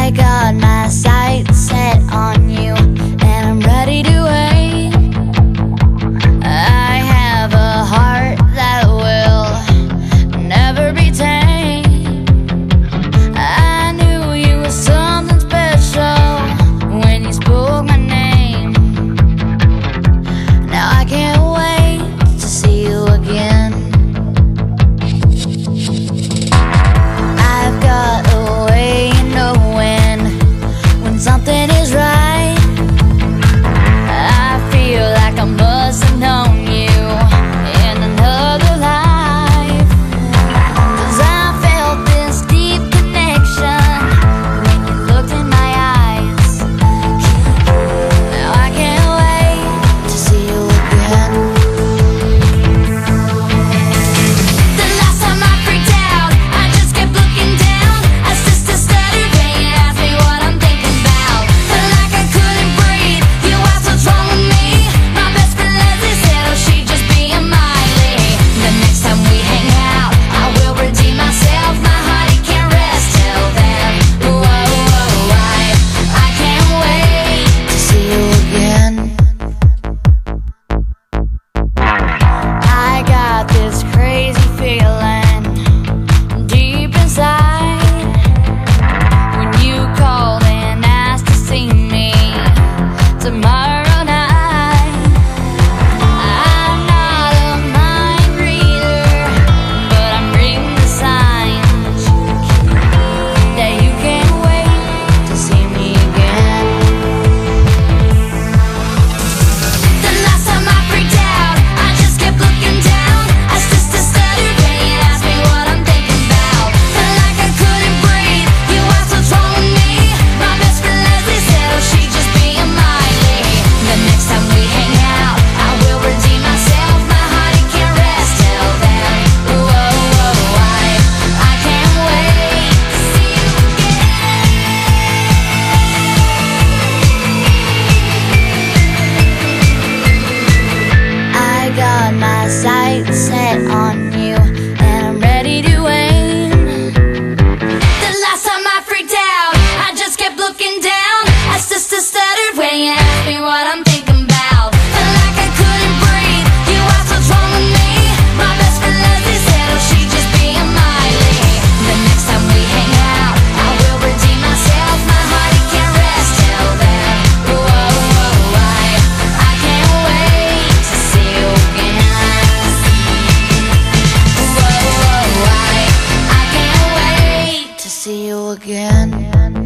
I got my sights set on you, and I'm ready to wait. I have a heart that will never be tamed. I knew you were something special when you spoke my name. Now I can't wait to see you again. I've got a way of knowin when something is right. I feel like I must have known you in another life, 'cause I felt this deep connection when you looked in my eyes. Now I can't wait to see you again. The last time I freaked out, I just kept looking down. I st-st-stuttered when you asked me what I'm thinking about. Felt like I couldn't breathe. You asked what's wrong with me. My best friend Leslie said, oh, she just being Miley. The next time we hang out, I will redeem myself. My heart, it can't rest till then. Whoa, I can't wait to see you again. I got this crazy feeling deep inside when you called and asked to see me tomorrow night. I'm not a mind reader, but I'm reading the signs that you can't wait to see me again. The last time I freaked out, I just kept looking down. I st-st-stuttered when you asked me what I'm thinking about. Felt like I couldn't breathe. You asked what's wrong with me. My best friend Leslie said, oh, she just being Miley. The next time we hang out, I will redeem myself. My heart, it can't rest till then. Whoa, I can't wait to see you again. I got my sights set on you, and I'm ready to aim. The last time I freaked out, I just kept looking down. I st-st-stuttered when you asked me what I'm thinking about. Felt like I couldn't breathe. You asked what's wrong with me. My best friend Leslie said, oh, she just being Miley. The next time we hang out, I will redeem myself. My heart, it can't rest till then. Whoa, I can't wait to see you again. Whoa, I can't wait to see you again.